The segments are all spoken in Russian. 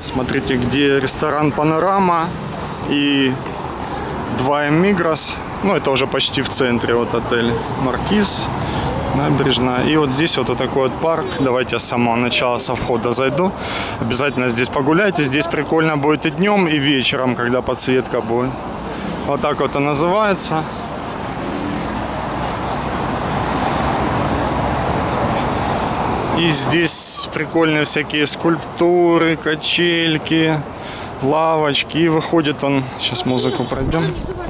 Смотрите, где ресторан «Панорама» и 2М Мигрос. Ну, это уже почти в центре. Вот отель «Маркиз», набережная. И вот здесь вот такой вот парк. Давайте я с самого начала, со входа зайду. Обязательно здесь погуляйте. Здесь прикольно будет и днем, и вечером, когда подсветка будет. Вот так вот и называется. И здесь прикольные всякие скульптуры, качельки, лавочки. И выходит он... Сейчас музыку пройдем.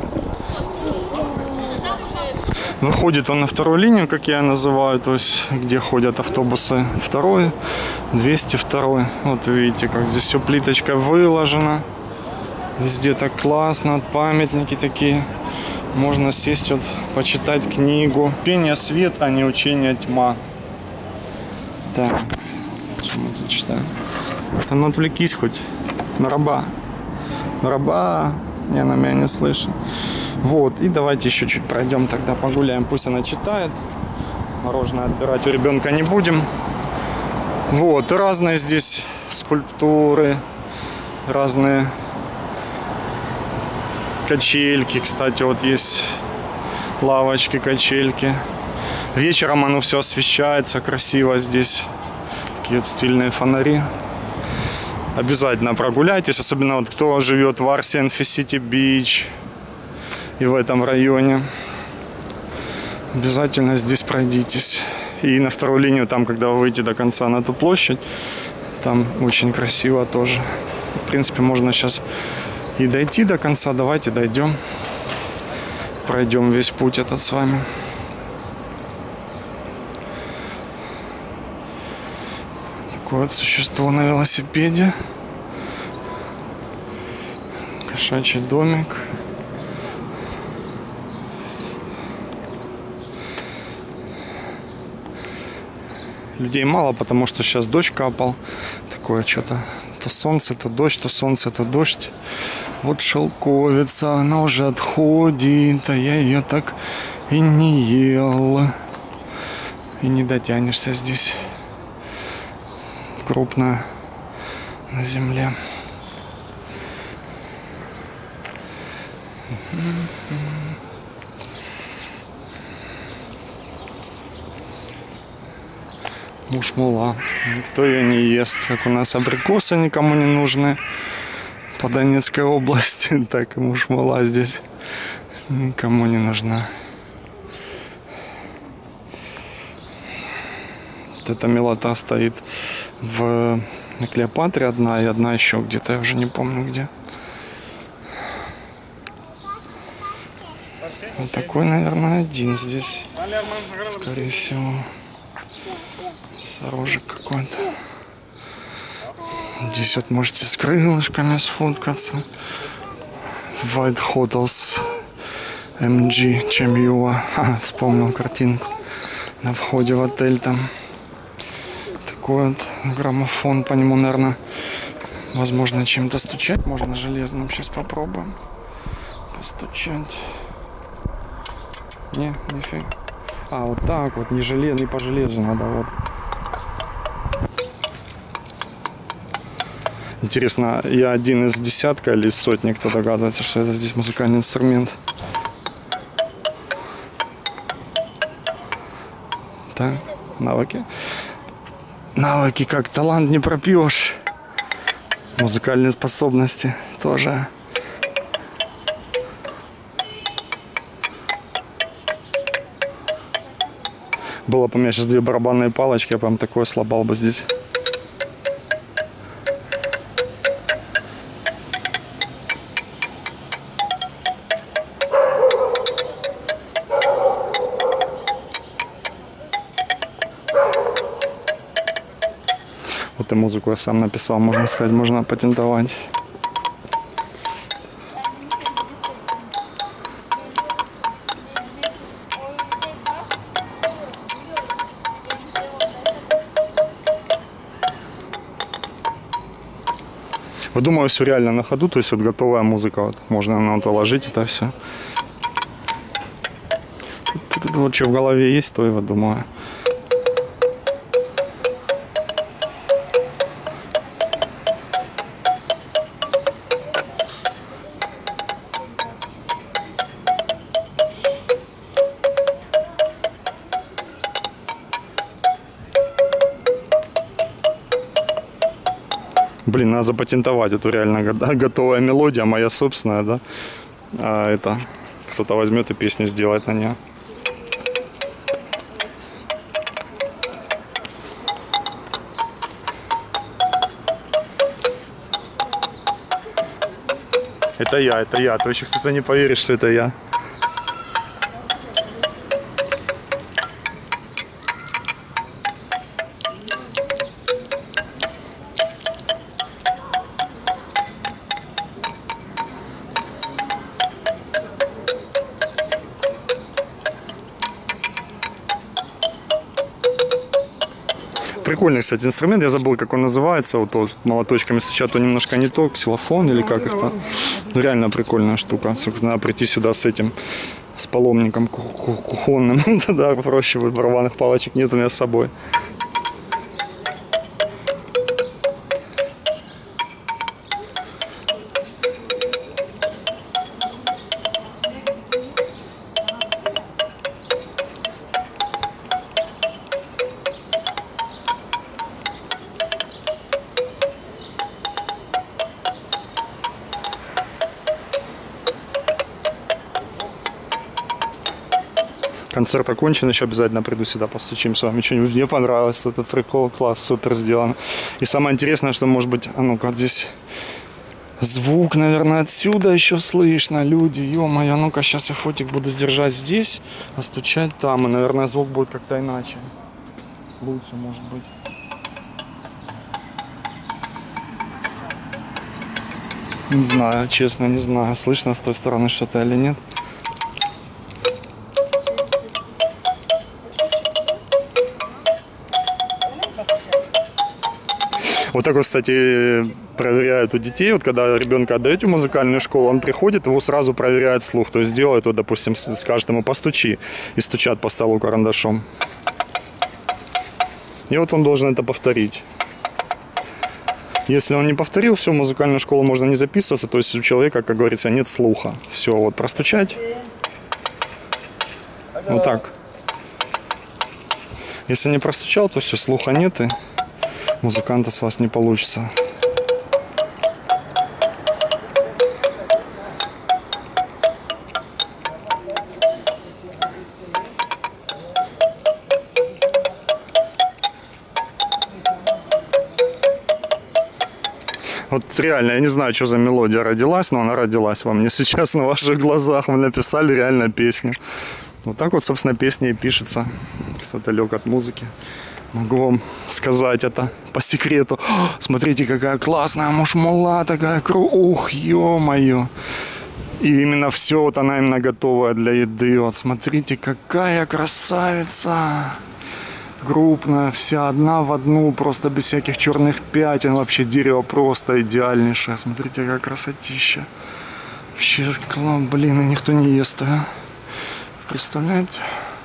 Выходит он на вторую линию, как я называю, то есть где ходят автобусы 2, 202. Вот видите, как здесь все плиточкой выложено. Везде так классно, памятники такие. Можно сесть, вот, почитать книгу. Пение свет, а не учение тьма. Так, что мы тут читаем? Да ну отвлекись хоть. На раба. На раба. Я на меня не слышу. Вот, и давайте еще чуть пройдем, тогда погуляем. Пусть она читает. Мороженое отбирать у ребенка не будем. Вот, и разные здесь скульптуры, разные качельки. Кстати, вот есть лавочки, качельки. Вечером оно все освещается красиво здесь. Такие вот стильные фонари. Обязательно прогуляйтесь, особенно вот кто живет в Арсенал-Сити-Бич и в этом районе. Обязательно здесь пройдитесь. И на вторую линию, там, когда вы выйдете до конца на эту площадь, там очень красиво тоже. В принципе, можно сейчас и дойти до конца. Давайте дойдем. Пройдем весь путь этот с вами. Такое вот существо на велосипеде. Кошачий домик. Людей мало, потому что сейчас дождь капал. Такое что-то. То солнце, то дождь, то солнце, то дождь. Вот шелковица, она уже отходит, а я ее так и не ел. И не дотянешься здесь. Крупно на земле. Мушмула. Никто ее не ест. Как у нас абрикосы никому не нужны. По Донецкой области. Так и мушмула здесь никому не нужна. Вот эта милота стоит на Клеопатре одна и одна еще где-то. Я уже не помню где. Вот такой, наверное, один здесь. Скорее всего. Сорожек какой-то. Здесь вот можете с крылышками сфоткаться. White Hotels MG Чемьюа. Вспомнил картинку. На входе в отель там. Такой вот граммофон. По нему, наверное, возможно, чем-то стучать. Можно железным. Сейчас попробуем. Постучать. Не, нифига. А, вот так вот. Не по железу надо. Вот. Интересно, я один из десятка или из сотни, кто догадывается, что это здесь музыкальный инструмент. Так, навыки. Навыки как талант не пропьешь. Музыкальные способности тоже. Было бы у меня сейчас 2 барабанные палочки, я прям такое слабал бы здесь. Вот и музыку я сам написал, можно сказать, можно патентовать. Вот думаю, все реально на ходу, то есть вот готовая музыка, вот можно на это ложить, это все. Вот что в голове есть, то и вот думаю. Блин, надо запатентовать эту реально готовая мелодия, моя собственная, да? А это кто-то возьмет и песню сделает на нее. Это я, то еще кто-то не поверит, что это я. Прикольный, кстати, инструмент. Я забыл, как он называется. Вот тот молоточками стучат, то немножко не то, ксилофон или как это. Реально прикольная штука. Надо прийти сюда с этим, с паломником кухонным. Да, проще будет, барабанных палочек нет у меня с собой. Концерт окончен, еще обязательно приду сюда, постучим с вами. Что-нибудь мне понравилось, этот прикол, класс, супер сделано. И самое интересное, что, может быть, а ну-ка, вот здесь звук, наверное, отсюда еще слышно, люди, ё-моё, ну-ка, сейчас я фотик буду сдержать здесь, а стучать там, и, наверное, звук будет как-то иначе. Лучше, может быть. Не знаю, честно, не знаю, слышно с той стороны что-то или нет. Вот так вот, кстати, проверяют у детей. Вот когда ребенка отдаете в музыкальную школу, он приходит, его сразу проверяет слух. То есть делает, вот, допустим, скажет ему постучи, и стучат по столу карандашом. И вот он должен это повторить. Если он не повторил, все, в музыкальную школу можно не записываться. То есть у человека, как говорится, нет слуха. Все, вот простучать. Вот так. Если не простучал, то все, слуха нет, и музыканта с вас не получится. Вот реально, я не знаю, что за мелодия родилась, но она родилась во мне сейчас на ваших глазах. Мы написали реально песню. Вот так вот, собственно, песня и пишется. Кто-то лег от музыки. Могу вам сказать это по секрету. О, смотрите, какая классная мушмула, такая ух, ё-моё. И именно все, вот она именно готовая для еды. Вот смотрите, какая красавица. Крупная, вся одна в одну, просто без всяких черных пятен. Вообще дерево просто идеальнейшее. Смотрите, какая красотища. Вообще, блин, и никто не ест, а? Представляете?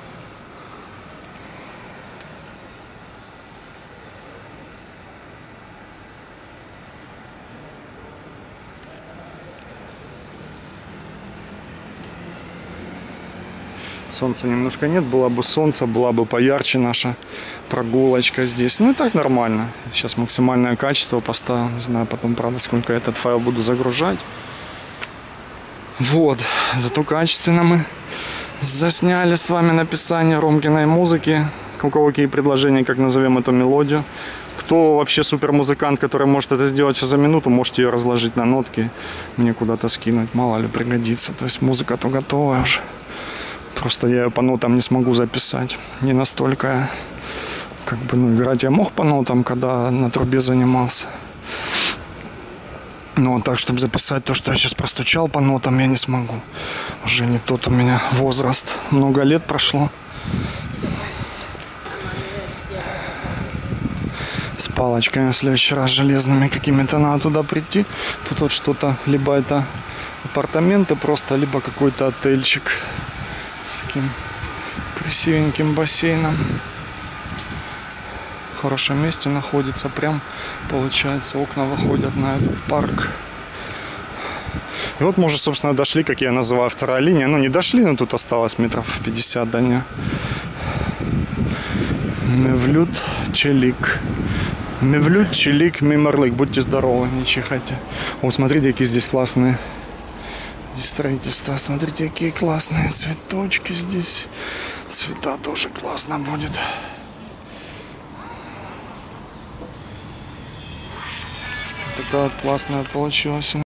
Солнца немножко нет, было бы солнце, была бы поярче наша прогулочка здесь. Ну и так нормально. Сейчас максимальное качество поставил. Не знаю потом, правда, сколько этот файл буду загружать. Вот. Зато качественно мы засняли с вами написание Ромкиной музыки. У кого какие предложения, как назовем эту мелодию. Кто вообще супер музыкант, который может это сделать все за минуту, можете ее разложить на нотки, мне куда-то скинуть, мало ли пригодится. То есть музыка-то готовая уже. Просто я ее по нотам не смогу записать. Не настолько, как бы, ну, играть я мог по нотам, когда на трубе занимался. Но так, чтобы записать то, что я сейчас простучал по нотам, я не смогу. Уже не тот у меня возраст. Много лет прошло. С палочками в следующий раз железными какими-то надо туда прийти. Тут вот что-то, либо это апартаменты просто, либо какой-то отельчик с таким красивеньким бассейном. В хорошем месте находится. Прям, получается, окна выходят на этот парк. И вот мы уже, собственно, дошли, как я называю, вторая линия. Ну, не дошли, но тут осталось метров 50 до нее. Мевлют Челик. Мевлюд, чилик, мимерлик. Будьте здоровы, не чихайте. Вот смотрите, какие здесь классные. Здесь строительство. Смотрите, какие классные цветочки здесь. Цвета тоже классно будет. Такая вот классная получилась.